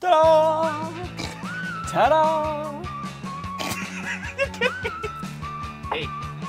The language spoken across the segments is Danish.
Ta-da! Ta-da! Hey.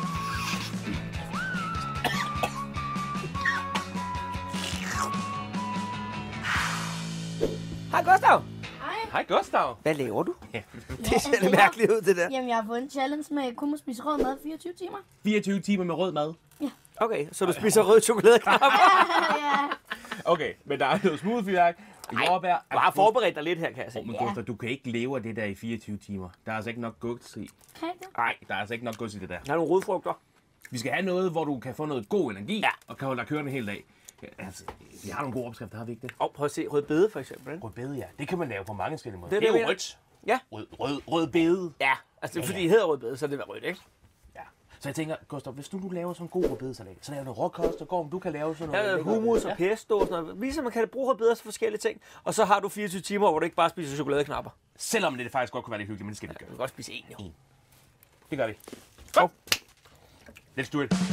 Hej Gustav! Hej Gustav. Hvad laver du? Ja. Det ser lidt mærkeligt ud, det der. Jamen, jeg har fået en challenge med kun at spise rød mad 24 timer. 24 timer med rød mad. Okay, så du spiser rød chokoladeknap? Ja. Okay, men der er noget smoothie-værk. Jordbær. Du har forberedt dig lidt her, kan jeg se. Men Gustav, du kan ikke leve af det der i 24 timer. Der er altså ikke nok gods i. Kan jeg det? Nej, der er altså ikke nok gods i det der. Der er nogle rodfrugter. Vi skal have noget, hvor du kan få noget god energi, og kan holde dig kørende hele dag. Ja, altså, vi har nogle gode opskrifter, har vi ikke det? Prøv at se rødbede for eksempel. Rødbede, ja. Det kan man lave på mange forskellige måder. Det er Det er det, jo jeg rødt. Ja. Rødbede. Ja, altså det er fordi, det hedder rødbede, så det er rødt, ikke? Ja. Så jeg tænker, Gustav, hvis du nu laver sådan en god rødbedesalat, så laver du råkost og gorm, du kan lave sådan noget. Ja, hummus og pesto og sådan noget. Viser, man kan bruge rødbeder til forskellige ting. Og så har du 24 timer, hvor du ikke bare spiser chokoladeknapper. Selvom det faktisk godt kunne være lidt hyggeligt, men det skal vi Du gøre. kan godt spise en, jo. Det gør vi. Go. Let's do it.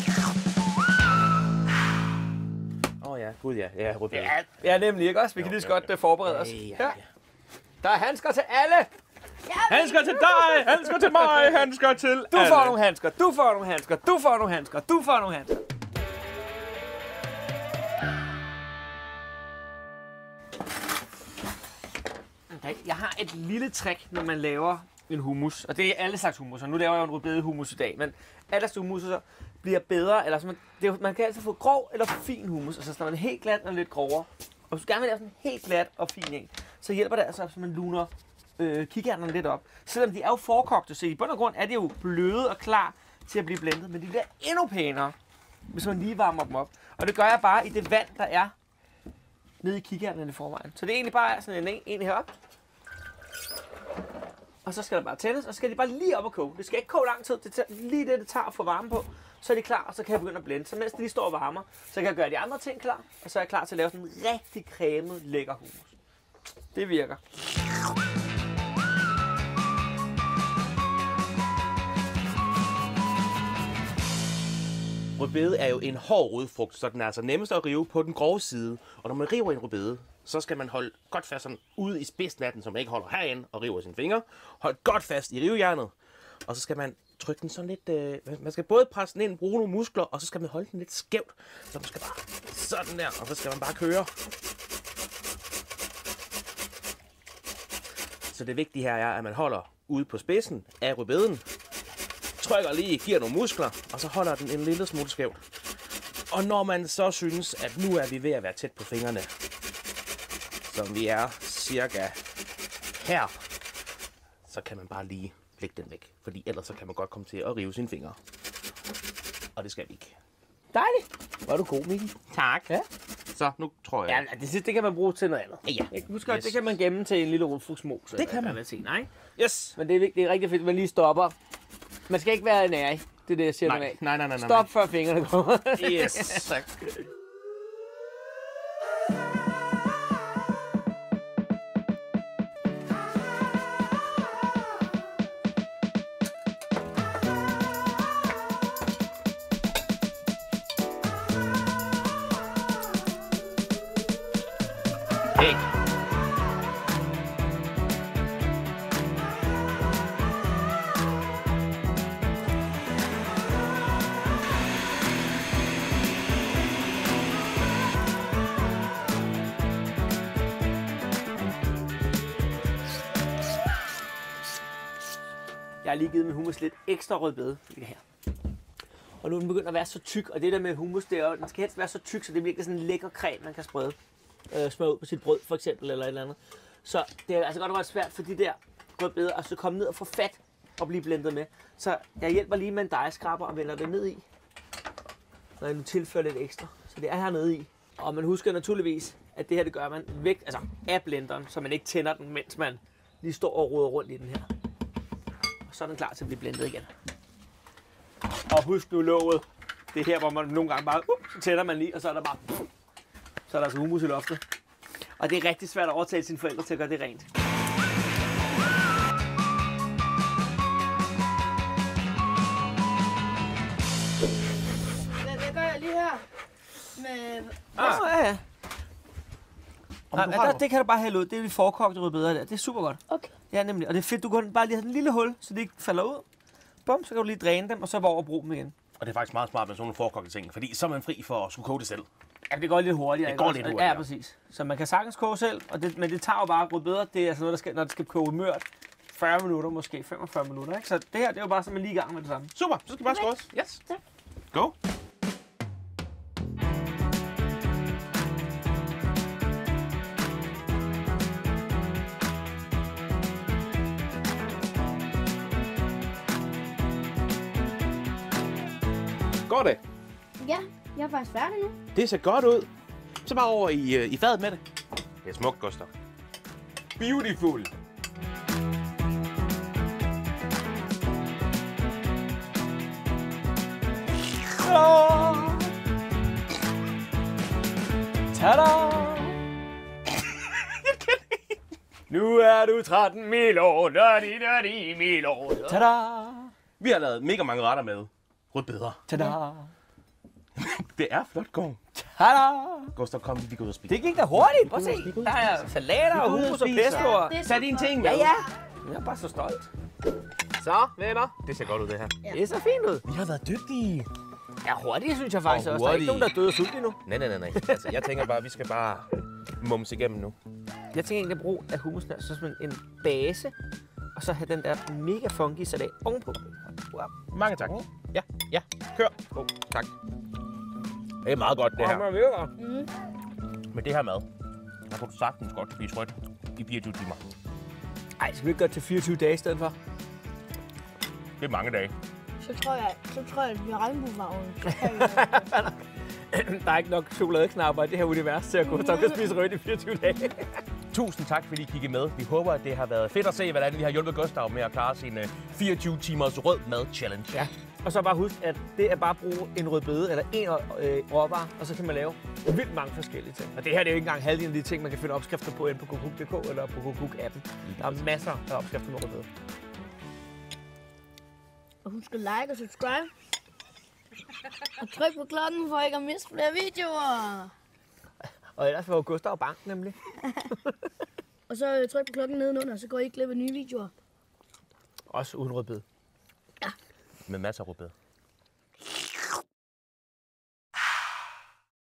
Ja, gud ja. Ja, rødbede. Ja, nemlig, ikke også? Vi kan lige så godt forberede os. Ja. Der er handsker til alle! Handsker til dig, handsker til mig, handsker til Du får nogle handsker, du får nogle handsker, du får nogle handsker, du får nogle handsker. Okay, jeg har et lille trick, når man laver en hummus. Og det er alle slags hummus, og nu laver jeg jo en rødbede hummus i dag. Men alle slags hummus så bliver bedre, eller så man kan altid få grov eller fin hummus. Altså så er man helt glat og lidt grovere. Og hvis du gerne vil lave sådan en helt glat og fin en, så hjælper det altså, at man luner kikærterne lidt op. Selvom de er jo forkogte, så i bund og grund er de jo bløde og klar til at blive blendet. Men de bliver endnu pænere, hvis man lige varmer dem op. Og det gør jeg bare i det vand, der er nede i kikærterne i forvejen. Så det er egentlig bare sådan en heroppe. Og så skal der bare tændes, og så skal de bare lige op og koge. Det skal ikke koge lang tid. Det tager lige det tager at få varme på. Så er de klar, og så kan jeg begynde at blende. Så mens de lige står og varmer, så kan jeg gøre de andre ting klar. Og så er jeg klar til at lave sådan en rigtig cremet, lækker hummus. Det virker. Rødbede er jo en hård rodfrugt, så den er altså nemmest at rive på den grove side. Og når man river en rødbede, så skal man holde godt fast sådan ude i spidsen af den, så man ikke holder herinde og river sine fingre. Hold godt fast i rivejernet, og så skal man trykke den sådan lidt... man skal både presse den ind, bruge nogle muskler, og så skal man holde den lidt skævt. Så man skal bare sådan der, og så skal man bare køre. Så det vigtige her er, at man holder ude på spidsen af rødbeden, trykker lige, giver nogle muskler, og så holder den en lille smule skævt. Og når man så synes, at nu er vi ved at være tæt på fingrene, som vi er cirka her, så kan man bare lige lægge den væk. Fordi ellers så kan man godt komme til at rive sine fingre. Og det skal vi ikke. Dejligt. Var du god, Mikkel? Tak. Ja. Så nu tror jeg... Ja, det kan man bruge til noget andet. Ja. Jeg husker, yes. Det kan man gemme til en lille rundfrugtsmos. Det kan man. Nej. Yes. Men det er vigtigt, det er rigtig fedt, at man lige stopper. Man skal ikke være nærig. Det er det, jeg siger Nej. Nej. Stop før fingrene kommer. Yes. Tak. Hey. Jeg har lige givet min hummus lidt ekstra rødbede. Det her. Og nu er den begyndt at være så tyk, og det der med hummus, det er, den skal helst være så tyk, så det bliver sådan en lækker creme, man kan sprede. Smøre ud på sit brød for eksempel, eller et eller andet. Så det er altså godt nok svært for de der rødbeder at så komme ned og få fat og blive blendet med. Så jeg hjælper lige med en dejeskraber og vender det ned i, når jeg nu tilfører lidt ekstra. Så det er hernede i. Og man husker naturligvis, at det her det gør man væk af blenderen, så man ikke tænder den, mens man lige står og roder rundt i den her. Og så er den klar til at blive blendet igen. Og husk nu låget. Det er her, hvor man nogle gange bare, så tænder man lige, og så er der bare, så er der altså hummus i loftet. Og det er rigtig svært at overtale sine forældre til at gøre det rent. Det gør jeg lige her. Med... Ja. Det kan du bare hælde ud. Det er de forkogte rødbeder der. Det er super godt. Okay. Ja, nemlig. Og det er fedt, du kan bare lige have en lille hul, så de ikke falder ud. Bum, så kan du lige dræne dem, og så over og bruge dem igen. Og det er faktisk meget smart med sådan nogle forkogte ting, fordi så er man fri for at skulle koge det selv. Ja, det går lidt hurtigere. Det går lidt hurtigere. Ja, præcis. Så man kan sagtens koge selv, men det tager jo bare rødbeder. Det er altså noget, der skal, når det skal koge mørt. 40 minutter, måske 45 minutter, ikke? Så det her, det er jo bare, så man lige i gang med det samme. Super, så skal vi bare skåres. Yes. Tak. Go. Går det? Ja, jeg er faktisk færdig nu. Det ser godt ud. Så bare over i fadet med det. Det er smukt, Gustav. Beautiful. Tada! Nu er du 13 Milo, dirty Milo. Tada! Vi har lavet mega mange retter med rødbeder. Tada! Det er flot, Gård. Tada! Gustav, kom, vi går ud og spise. Det gik da hurtigt. Prøv at se. Der er salater og hummus og pesto. Det er så Tag dine flot. ting med. Ja, ja. Jeg er bare så stolt. Så, venner. Det ser godt ud, det her. Det er så fint ud. Vi har været dygtige. Ja, hurtigt synes jeg faktisk Og også. Der er ikke hurtigt. nogen, der er døde og sultne endnu. Nej. Altså, jeg tænker bare, vi skal bare mums igennem nu. Jeg tænker egentlig at bruge af hummusen så som en base, og så have den der mega funky salat ovenpå. Wow. Mange tak. Ja. Kør. Tak. Det er meget godt, det her. Det virker. Med det her mad, der kunne du sagtens godt spise rødt i 24 timer. Ej, skal vi ikke gøre det til 24 dage i stedet for? Det er mange dage. Så tror jeg, at vi har regnbuefarven. Der er ikke nok chokoladeknapper i det her univers til at gå så kan spise rødt i 24 dage. Tusind tak, fordi I kiggede med. Vi håber, at det har været fedt at se, hvordan vi har hjulpet Gustav med at klare sin 24 timers rød mad challenge. Ja. Og så bare husk, at det er bare at bruge en rødbede eller en råvarer, og så kan man lave vildt mange forskellige ting. Og det her det er jo ikke engang halvdelen af de ting, man kan finde opskrifter på inde på kokuk.dk eller på kokuk-appen. Der er masser af opskrifter med rødbede. Og husk at like og subscribe. Og tryk på klokken for ikke at miste flere videoer. Og ellers var jo Gustav bank nemlig. Og så tryk på klokken nedenunder, så går I ikke glip af nye videoer. Også uden rødbede. Med masser af rødbede.